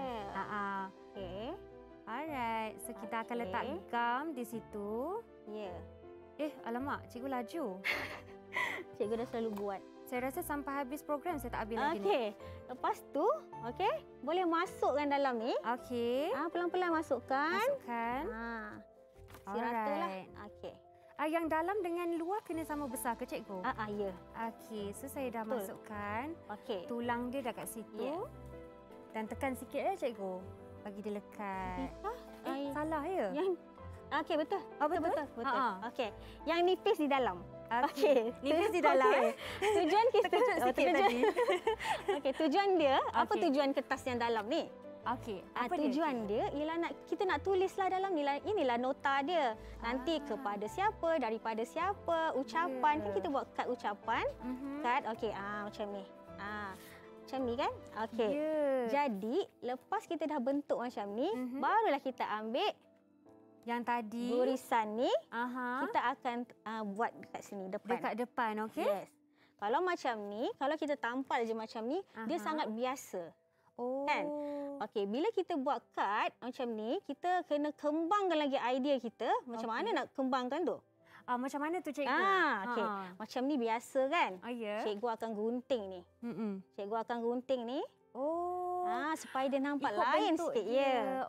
S2: Alright. So kita akan letak gam di situ. Alamak, cikgu laju.
S3: Cikgu dah selalu buat.
S2: Saya rasa sampai habis program saya tak habis lagi ni.
S3: Lepas tu, boleh masukkan dalam ni. Pelan-pelan masukkan. Ratalah.
S2: Yang dalam dengan luar kena sama besar ke cikgu?
S3: Ya.
S2: So saya dah masukkan. Tulang dia dah kat situ. Dan tekan sikit cikgu. Bagi dia lekat. Salah ya?
S3: Betul.
S2: Betul.
S3: Yang nipis di dalam.
S2: Nipis di dalam.
S3: Tujuan kita
S2: terkejut sikit tadi.
S3: Tujuan dia, apa tujuan kertas yang dalam ni?
S2: Apa
S3: tujuan dia ialah kita nak tulislah dalam ni, inilah nota dia. Nanti kepada siapa, daripada siapa, ucapan. Kan kita buat kad ucapan. Kad, macam ni. Macam ni kan? Jadi, lepas kita dah bentuk macam ni, barulah kita ambil
S2: yang tadi
S3: gurisan ni. Kita akan buat dekat sini, depan.
S2: Dekat depan,
S3: Yes. Kalau macam ni, kalau kita tampal je macam ni, dia sangat biasa. Kan? Bila kita buat kad macam ni, kita kena kembangkan lagi idea kita. Macam mana nak kembangkan tu?
S2: Macam mana tu cikgu?
S3: Macam ni biasa kan? Cikgu akan gunting ni. Cikgu akan gunting ni. Supaya dia nampak ikut lain sikit.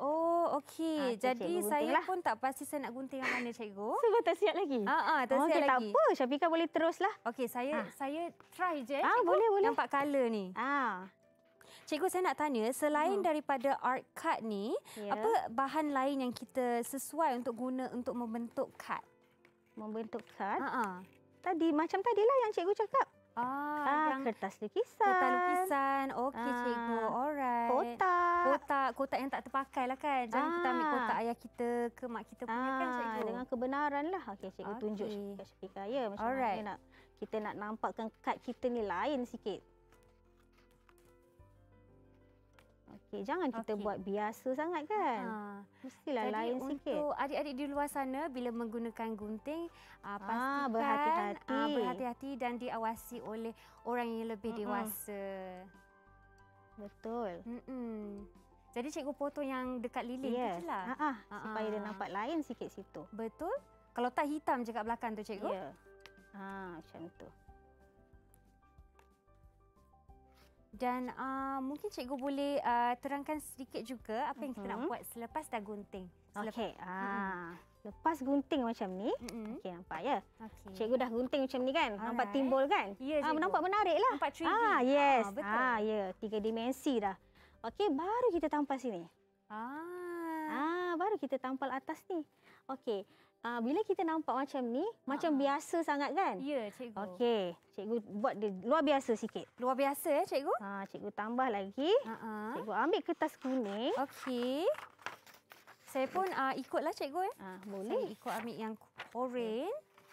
S2: Oh, okey.
S3: Okey,
S2: Jadi
S3: cikgu
S2: saya
S3: guntinglah.
S2: pun tak pasti saya nak gunting yang mana, cikgu.
S3: Sebab tak siap lagi?
S2: Tak siap
S3: Okey, tak
S2: lagi.
S3: apa. Syafika boleh teruslah.
S2: Okey, saya try je,
S3: Ah,
S2: cikgu.
S3: boleh, boleh.
S2: Nampak colour ni. Cikgu, saya nak tanya, selain daripada art card ni,
S3: Ya.
S2: apa bahan lain yang kita sesuai untuk guna untuk membentuk kad?
S3: Membentuk kad.
S2: Tadi
S3: Macam tadilah yang cikgu cakap.
S2: yang
S3: Kertas lukisan.
S2: kertas lukisan. Okey, cikgu. Alright. Kotak yang tak terpakai lah kan. Jangan kita ambil kotak ayah kita ke mak kita punya kan, cikgu.
S3: Dengan kebenaran lah. Okey, cikgu tunjuk kat Syafika ya. Macam mana kita nak nampakkan kad kita ni lain sikit. Okey, jangan kita buat biasa sangat kan. Mestilah
S2: Jadi
S3: lain sikit.
S2: untuk adik-adik di luar sana, bila menggunakan gunting, pastikan
S3: berhati-hati.
S2: Berhati-hati dan diawasi oleh orang yang lebih dewasa.
S3: Betul.
S2: Jadi cikgu potong yang dekat lilin tu je lah.
S3: Supaya dia nampak lain sikit situ.
S2: Betul. Kalau tak hitam je kat belakang tu, cikgu.
S3: Ya. Macam tu.
S2: Dan mungkin cikgu boleh terangkan sedikit juga apa yang kita nak buat selepas dah gunting.
S3: Okey. Lepas gunting macam ni, okey nampak ya?
S2: Okay.
S3: Cikgu dah gunting macam ni kan? Nampak timbul kan?
S2: Ya, cikgu.
S3: Nampak menarik lah.
S2: Nampak 3D.
S3: Yes.
S2: Betul.
S3: Ya, 3 dimensi dah. Okey, baru kita tampal sini. Baru kita tampal atas ni. Okey. Bila kita nampak macam ni, macam biasa sangat kan?
S2: Ya, cikgu.
S3: Okey, cikgu buat dia luar biasa sikit.
S2: Luar biasa cikgu?
S3: Cikgu tambah lagi. Cikgu ambil kertas kuning.
S2: Okey. Saya pun ikutlah cikgu ya.
S3: Boleh.
S2: Saya ikut ambil yang oren.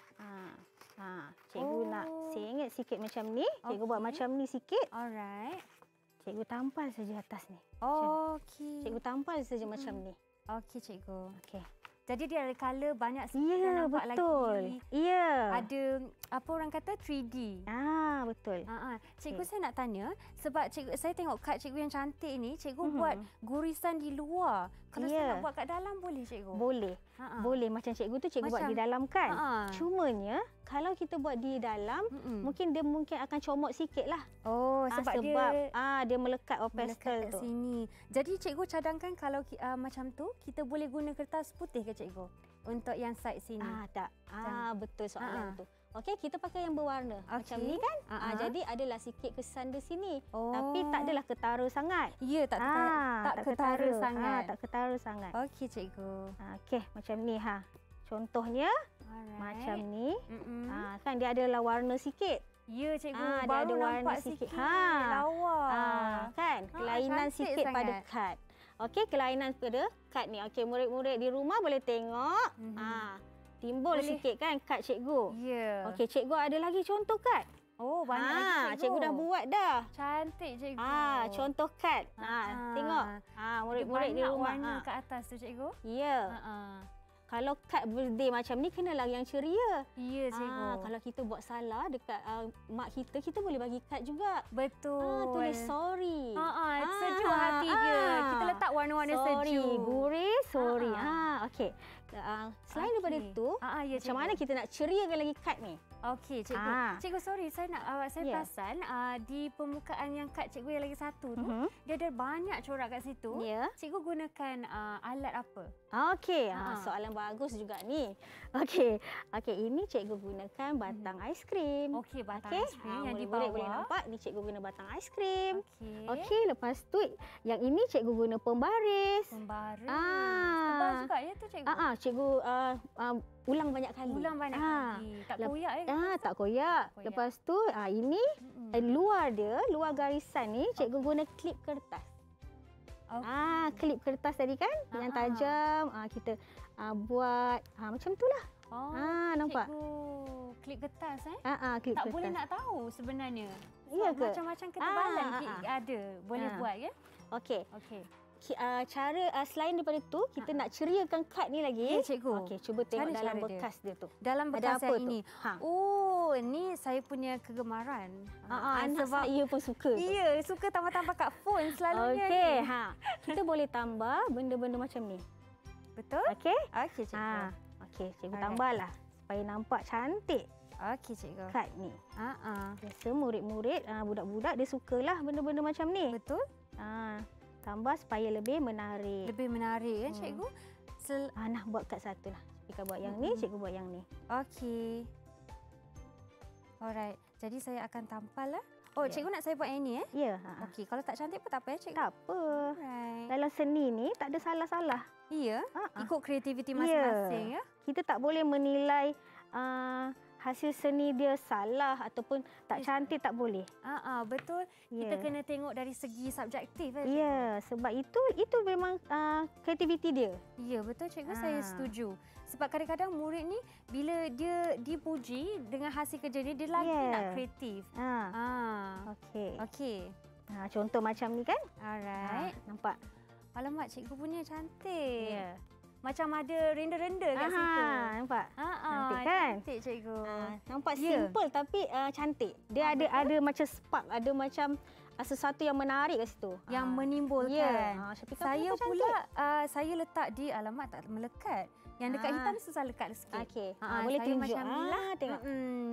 S3: Cikgu nak sengit sikit macam ni. Cikgu buat macam ni sikit.
S2: Alright.
S3: Cikgu tampal saja atas ni.
S2: Okey.
S3: Cikgu tampal saja macam ni.
S2: Okey, cikgu.
S3: Okey.
S2: Jadi dia ada colour banyak sikit
S3: Ya,
S2: nampak
S3: betul.
S2: lagi.
S3: Ya.
S2: Ada apa orang kata 3D.
S3: Betul.
S2: Cikgu saya nak tanya sebab cikgu saya tengok kad cikgu yang cantik ni, cikgu buat gurisan di luar. Kalau saya nak buat kat dalam boleh cikgu?
S3: Boleh. Boleh macam cikgu tu cikgu buat di dalam kan. Cumanya kalau kita buat di dalam mungkin dia akan comot sikitlah.
S2: Sebab
S3: dia melekat pastel tu.
S2: Sini. Jadi cikgu cadangkan kalau macam tu kita boleh guna kertas putih ke cikgu untuk yang side sini?
S3: Tak. Betul soalan tu. Okey, kita pakai yang berwarna. Macam ni kan? Jadi adalah sikit kesan di sini. Tapi tak adalah ketara sangat.
S2: Ya, tak ketara sangat.
S3: Tak ketara sangat.
S2: Okey, cikgu.
S3: Okey, macam ni Contohnya macam ni. Kan dia adalah warna sikit.
S2: Ya, cikgu.
S3: Dia ada warna sikit.
S2: Lawa.
S3: Kan? Kelainan sikit
S2: sangat
S3: pada kad. Okey, kelainan pada kad ni. Okey, murid-murid di rumah boleh tengok. Timbul sikit kan kad cikgu.
S2: Ya.
S3: Okey, cikgu ada lagi contoh kad.
S2: Banyak lagi
S3: cikgu dah buat dah.
S2: Cantik cikgu.
S3: Contoh kad. Tengok. Murid-murid di rumah.
S2: Warna kat atas tu cikgu.
S3: Ya. Kalau kad birthday macam ni, kenalah yang ceria.
S2: Ya, cikgu.
S3: Kalau kita buat salah dekat mak kita boleh bagi kad juga.
S2: Betul.
S3: Tulis sorry.
S2: Sejuk hati dia. Kita letak warna-warna sejuk.
S3: Gurih, sorry. Okey. Selain daripada itu, macam mana kita nak ceriakan lagi kad ni?
S2: Okey, cikgu. Cikgu, sorry. Saya perasan di permukaan yang kad cikgu yang lagi satu tu, dia ada banyak corak kat situ. Cikgu gunakan alat apa?
S3: Okey, soalan bagus juga ni. Okey, ini cikgu gunakan batang aiskrim.
S2: Okey, batang aiskrim yang di bawah.
S3: Boleh nampak ni cikgu guna batang aiskrim. Okey, lepas tu yang ini cikgu guna pembaris.
S2: Tebal juga ya tu cikgu?
S3: Cikgu ulang banyak kali.
S2: Kali. Tak koyak ya?
S3: Tak koyak. Lepas tu ini luar garisan ni cikgu guna klip kertas. Klip kertas tadi kan yang tajam. Kita buat macam itulah. Nampak?
S2: Cikgu klip kertas
S3: klip
S2: tak
S3: kertas.
S2: boleh nak tahu sebenarnya.
S3: Ya ke?
S2: Macam-macam ketebalan ada. Boleh buat ya?
S3: Okey. Cara selain daripada tu kita nak ceriakan kad ni lagi.
S2: Ya, cikgu.
S3: Okey, cuba tengok dalam bekas dia tu.
S2: Dalam bekas yang ini. Ni saya punya kegemaran.
S3: Sebab saya pun suka.
S2: Ya, suka tambah-tambah kat phone selalunya.
S3: Okey, kita boleh tambah benda-benda macam ni.
S2: Betul?
S3: Okey?
S2: Okey, cikgu.
S3: Okey, cikgu tambahlah supaya nampak cantik.
S2: Okey, cikgu.
S3: Kad ni. Biasa murid-murid, budak-budak dia sukalah benda-benda macam ni.
S2: Betul?
S3: Tambah supaya lebih menarik.
S2: Lebih menarik kan cikgu?
S3: Nah, buat kat satu lah. Syafika buat yang ni, cikgu buat yang ni.
S2: Okey. Alright. Jadi saya akan tampal lah. Oh, cikgu nak saya buat yang ni
S3: Ya.
S2: Okey, kalau tak cantik pun tak apa ya cikgu?
S3: Tak apa.
S2: Alright.
S3: Dalam seni ni tak ada salah-salah.
S2: Ya,
S3: Ha-ha.
S2: ikut kreativiti masing-masing ya.
S3: Kita tak boleh menilai hasil seni dia salah ataupun tak cantik, tak boleh.
S2: Betul.
S3: Ya.
S2: Kita kena tengok dari segi subjektif kan.
S3: Ya, sebab itu memang kreativiti dia.
S2: Ya, betul cikgu, saya setuju. Sebab kadang-kadang murid ni bila dia dipuji dengan hasil kerja dia lagi nak kreatif.
S3: Okey.
S2: Okey.
S3: Contoh macam ni kan?
S2: Alright.
S3: Nampak?
S2: Alamak, cikgu punya cantik.
S3: Ya.
S2: Macam ada renda-renda kat situ.
S3: Nampak? Cantik kan?
S2: Cantik cikgu.
S3: Nampak
S2: Ya.
S3: simple tapi cantik. Dia ada macam spark, ada macam sesuatu yang menarik kat situ.
S2: Yang menimbulkan.
S3: Ya. Syafika
S2: Saya
S3: pun
S2: pula saya letak di alamat tak melekat. Yang dekat hitam susah lekat sikit.
S3: Okey.
S2: saya
S3: Boleh tunjuk.
S2: macam ni lah.
S3: Tengok.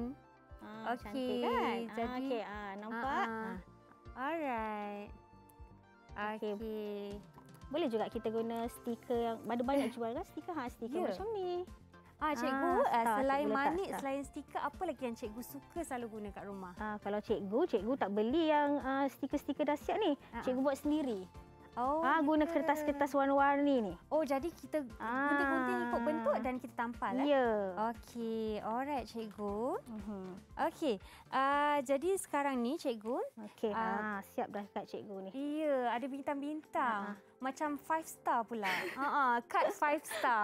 S2: Okey.
S3: Cantik kan?
S2: Jadi
S3: Okey. Nampak?
S2: Alright.
S3: Okey.
S2: Okey.
S3: Boleh juga kita guna stiker yang ada banyak jual kan stiker. Stiker
S2: Ya.
S3: macam ni.
S2: Cikgu,
S3: star,
S2: selain
S3: cikgu letak
S2: manik,
S3: star.
S2: selain stiker, apa lagi yang cikgu suka selalu guna kat rumah?
S3: Kalau cikgu tak beli yang stiker-stiker dahsyat ni. Cikgu buat sendiri. Guna
S2: gitu.
S3: kertas-kertas warna-warni ni.
S2: Oh, jadi kita gunting-gunting ikut bentuk dan kita tampal
S3: Ya.
S2: Okey, alright cikgu. Okey, jadi sekarang ni cikgu.
S3: Okey, siap dah kat cikgu ni.
S2: Ya, ada bintang-bintang. Macam 5 star pula. Kad 5 star.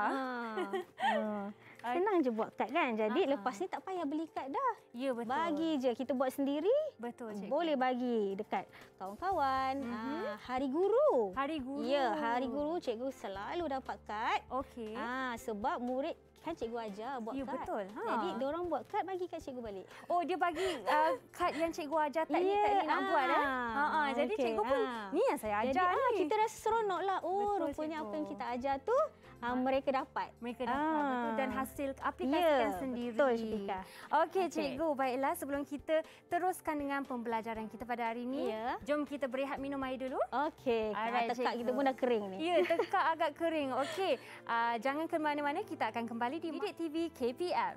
S3: Senang je buat kad kan. Jadi lepas ni tak payah beli kad dah.
S2: Ya, betul.
S3: Bagi je kita buat sendiri.
S2: Betul cikgu.
S3: Boleh bagi dekat kawan-kawan. Hari guru.
S2: Hari guru.
S3: Ya, hari guru cikgu selalu dapat kad.
S2: Okey.
S3: Sebab murid kan cikgu ajar buat
S2: Ya,
S3: kad.
S2: betul.
S3: Jadi diorang buat kad bagi kat cikgu balik.
S2: Oh, dia bagi kad yang cikgu ajar teknik-teknik nak buat jadi
S3: okey,
S2: cikgu pun ni yang saya ajar
S3: jadi,
S2: ni.
S3: kita rasa seronok lah.
S2: Betul,
S3: Rupanya
S2: cikgu.
S3: apa yang kita ajar tu mereka dapat.
S2: Mereka dapat betul dan hasil aplikasikan
S3: Ya,
S2: sendiri.
S3: betul, Syafika.
S2: Okey cikgu, baiklah sebelum kita teruskan dengan pembelajaran kita pada hari ini, jom kita berehat minum air dulu.
S3: Okey,
S2: Alright,
S3: tekak
S2: cikgu.
S3: kita pun dah kering ni.
S2: Ya, tekak agak kering. Okey, jangan ke mana-mana, kita akan kembali di Didik TV KPM.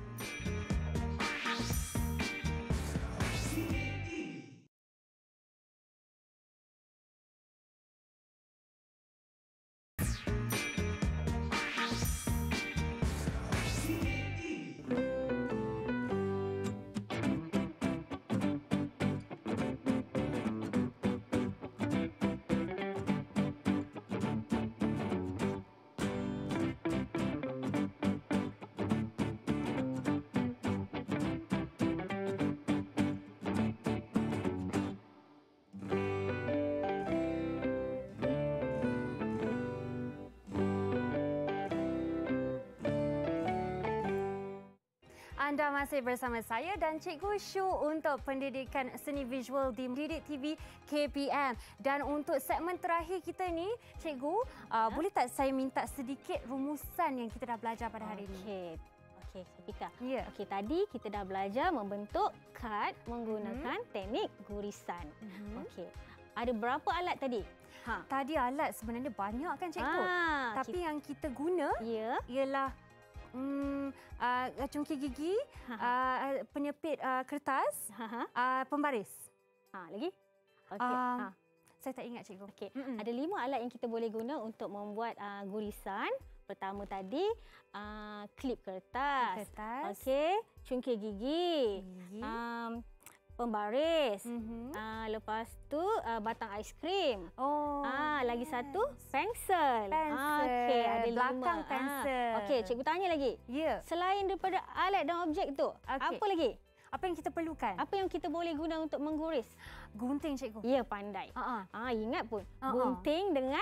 S2: Anda masih bersama saya dan Cikgu Shu untuk pendidikan seni visual di Didik TV KPM. Dan untuk segmen terakhir kita ni, Cikgu, boleh tak saya minta sedikit rumusan yang kita dah belajar pada hari ini?
S3: Okey, Syafika.
S2: Ya.
S3: Okey, tadi kita dah belajar membentuk kad menggunakan teknik gurisan. Okey. Ada berapa alat tadi?
S2: Tadi alat sebenarnya banyak kan Cikgu? Tapi yang kita guna ialah cungkil gigi, penyepit kertas, pembaris.
S3: Lagi? Okey.
S2: Saya tak ingat Cikgu.
S3: Okey. Ada 5 alat yang kita boleh guna untuk membuat gurisan. Pertama tadi klip kertas. Okey, cungkil gigi. Pembaris. Lepas tu batang aiskrim. Lagi satu pensel. Okey, ada 5.
S2: Belakang pensel.
S3: Okey, cikgu tanya lagi.
S2: Ya.
S3: Selain daripada alat dan objek tu, apa lagi?
S2: Apa yang kita perlukan?
S3: Apa yang kita boleh guna untuk mengguris?
S2: Gunting Cikgu.
S3: Ya, pandai. Ingat pun. Gunting dengan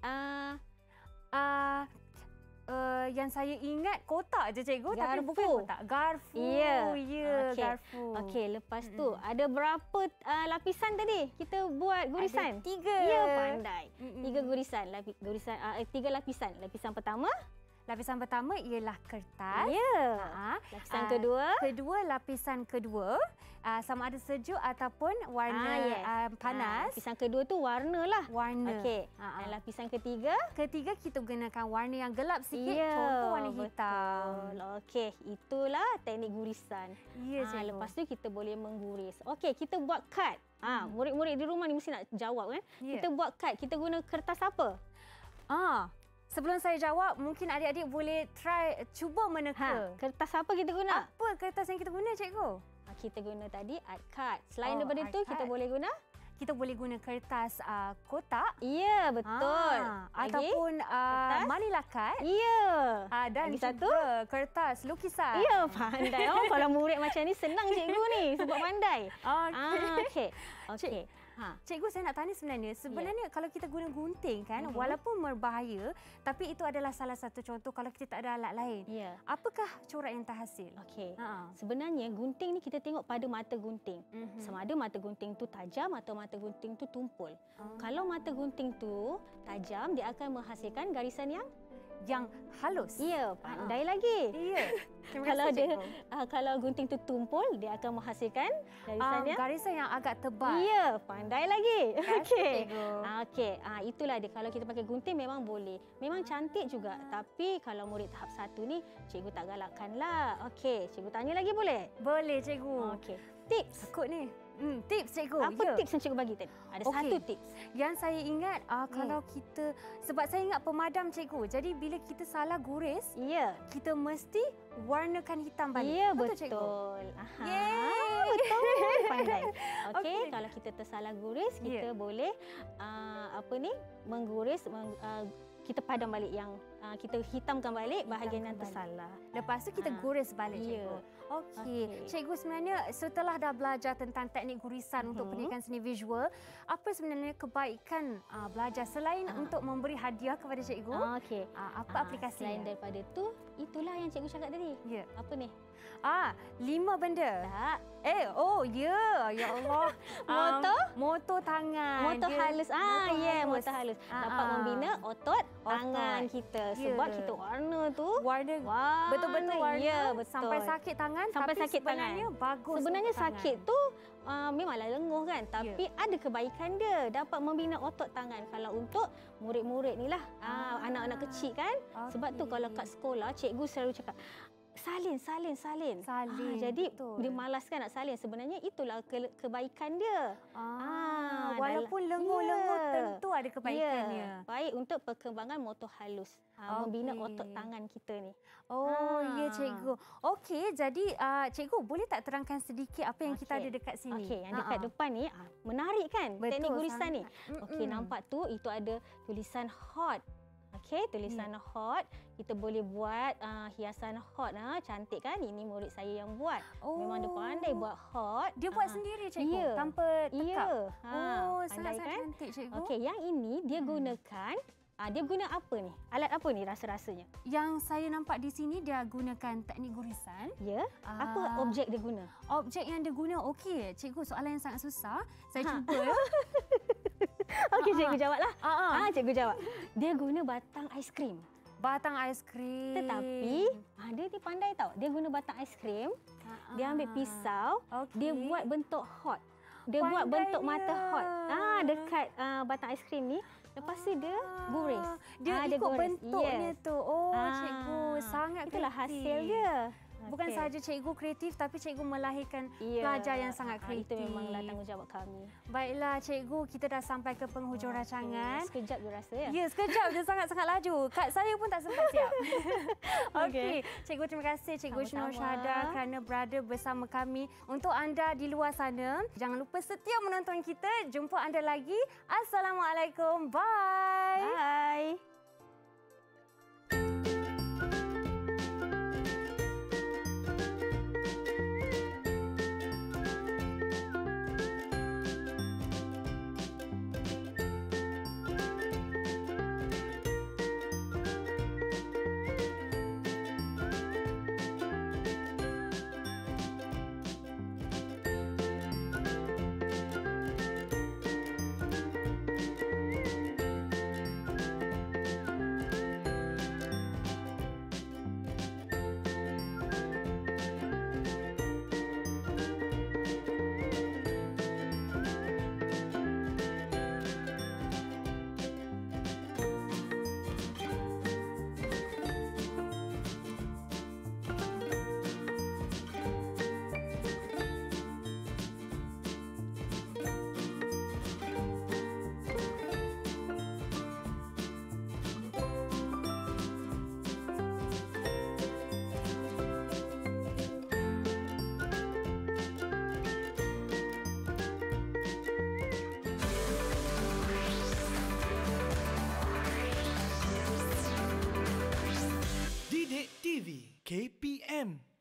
S2: yang saya ingat kotak je Cikgu, tapi
S3: garfu.
S2: bukan kotak. Garfu.
S3: Ya,
S2: garfu.
S3: Okey, lepas tu ada berapa lapisan tadi kita buat gurisan?
S2: Ada 3.
S3: Ya, pandai. 3 gurisan. Gurisan 3 lapisan. Lapisan pertama,
S2: Lapisan pertama ialah kertas.
S3: Ya. Lapisan kedua.
S2: Lapisan kedua sama ada sejuk ataupun warna panas.
S3: Lapisan kedua tu warna lah.
S2: Warna.
S3: Okey. Dan lapisan ketiga.
S2: Ketiga kita gunakan warna yang gelap sikit. Contoh warna hitam.
S3: Okey, itulah teknik gurisan.
S2: Ya, cikgu.
S3: Lepas tu kita boleh mengguris. Okey, kita buat kad. Murid-murid di rumah ni mesti nak jawab kan.
S2: Ya.
S3: Kita buat kad. Kita guna kertas apa?
S2: Sebelum saya jawab, mungkin adik-adik boleh cuba meneka.
S3: Kertas apa kita guna?
S2: Apa kertas yang kita guna, cikgu?
S3: Kita guna tadi art card. Selain daripada itu, kita boleh guna?
S2: Kita boleh guna kertas kotak.
S3: Ya, betul.
S2: Ataupun manila card.
S3: Ya.
S2: Dan
S3: satu
S2: kertas lukisan.
S3: Ya, pandai. Kalau murid macam ni senang cikgu ni sebab pandai. Okey.
S2: Cikgu, saya nak tanya sebenarnya kalau kita guna gunting kan, walaupun berbahaya, tapi itu adalah salah satu contoh kalau kita tak ada alat lain.
S3: Ya.
S2: Apakah corak yang terhasil?
S3: Okey. Sebenarnya gunting ni kita tengok pada mata gunting. Sama ada mata gunting tu tajam atau mata gunting tu tumpul. Kalau mata gunting tu tajam, dia akan menghasilkan garisan yang
S2: halus.
S3: Ya, pandai lagi.
S2: Ya.
S3: Kalau gunting tu tumpul, dia akan menghasilkan
S2: garisan yang agak tebal.
S3: Ya, pandai lagi. Okey.
S2: Okey.
S3: Itulah dia. Kalau kita pakai gunting memang boleh. Memang cantik juga. Tapi kalau murid tahap 1 ni, cikgu tak galakkanlah. Okey, cikgu tanya lagi boleh?
S2: Boleh, cikgu.
S3: Okey. Tips.
S2: Takut ni. Tips, cikgu.
S3: Apa tips yang cikgu bagi tadi? Ada satu tips.
S2: Yang saya ingat kalau kita, sebab saya ingat pemadam, cikgu. Jadi bila kita salah guris, kita mesti warnakan hitam balik.
S3: Ya, betul.
S2: Cikgu?
S3: Betul. Pandai. Okey, kalau kita tersalah guris, kita boleh mengguris, kita padam balik yang kita hitamkan balik bahagian yang tersalah.
S2: Lepas tu kita guris balik, cikgu. Okey. Cikgu, sebenarnya setelah dah belajar tentang teknik gurisan untuk pendidikan seni visual, apa sebenarnya kebaikan belajar selain untuk memberi hadiah kepada cikgu?
S3: Okey.
S2: Apa aplikasi?
S3: Selain daripada tu, itulah yang cikgu cakap tadi.
S2: Ya.
S3: Apa ni?
S2: 5 benda.
S3: Tak.
S2: Ya Allah. Motor tangan.
S3: Motor halus. Motor halus. Dapat membina otot tangan kita. Sebab kita warna tu.
S2: Betul-betul warna.
S3: Ya, betul.
S2: Sampai sakit tangan.
S3: Sampai sakit
S2: sebenarnya
S3: tangan.
S2: Bagus.
S3: Sebenarnya sakit tu memanglah lenguh kan. Tapi ada kebaikan dia. Dapat membina otot tangan. Kalau untuk murid-murid ni lah. Anak-anak kecil kan. Sebab tu kalau kat sekolah, cikgu selalu cakap, salin. Jadi
S2: betul.
S3: dia malas kan nak salin. Sebenarnya itulah kebaikan dia.
S2: Walaupun lenguh-lenguh tentu ada kebaikannya.
S3: Baik untuk perkembangan motor halus. Membina otot tangan kita ni.
S2: Ya, cikgu. Okey, jadi cikgu boleh tak terangkan sedikit apa yang kita ada dekat sini?
S3: Okey, yang dekat depan ni menarik kan?
S2: Betul,
S3: teknik gurisan ni.
S2: sangat.
S3: Okey, nampak tu itu ada tulisan hot. Okey, tulisan hot. Kita boleh buat hiasan hot. Cantik kan? Ini murid saya yang buat. Memang dia pandai buat hot.
S2: Dia buat sendiri, cikgu? Tanpa tekap?
S3: Pandai kan?
S2: Cantik, cikgu.
S3: Okey, yang ini dia gunakan, dia guna apa ni? Alat apa ni rasa-rasanya?
S2: Yang saya nampak di sini dia gunakan teknik gurisan.
S3: Ya. Apa objek dia guna?
S2: Objek yang dia guna, okey. Cikgu, soalan yang sangat susah. Saya cuba.
S3: Okey, cikgu jawablah. Cikgu jawab. Dia guna batang aiskrim.
S2: Batang aiskrim.
S3: Tetapi dia ni pandai tau. Dia guna batang aiskrim. Dia ambil pisau. Dia buat bentuk hot. Dia buat bentuk mata hot. Dekat batang aiskrim ni. Lepas tu dia guris.
S2: Dia ikut bentuknya tu. Cikgu, sangat kreatif.
S3: Itulah hasil dia.
S2: Bukan sahaja cikgu kreatif, tapi cikgu melahirkan pelajar yang sangat kreatif.
S3: Itu memanglah tanggungjawab kami.
S2: Baiklah, cikgu, kita dah sampai ke penghujung rancangan.
S3: Sekejap je rasa ya?
S2: Ya, sekejap je, sangat-sangat laju. Kak saya pun tak sempat siap. Okey, cikgu, terima kasih Cikgu Nur Syahada kerana berada bersama kami. Untuk anda di luar sana, jangan lupa setia menonton kita. Jumpa anda lagi. Assalamualaikum. Bye.
S3: Bye.
S1: TV KPM